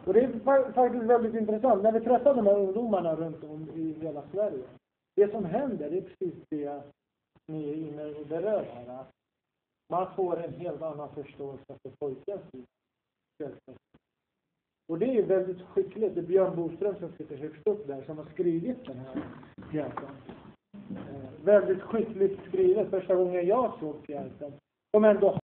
Och det är faktiskt väldigt intressant. När vi träffar de här ungdomarna runt om i hela Sverige. Det som händer är precis det ni är inne och berör här. Man får en helt annan förståelse för pojkens liv. Och det är väldigt skickligt. Det är Björn Boström som sitter högst upp där som har skrivit den här pjäsen. Väldigt skickligt skrivet. Första gången jag såg pjäsen. Som ändå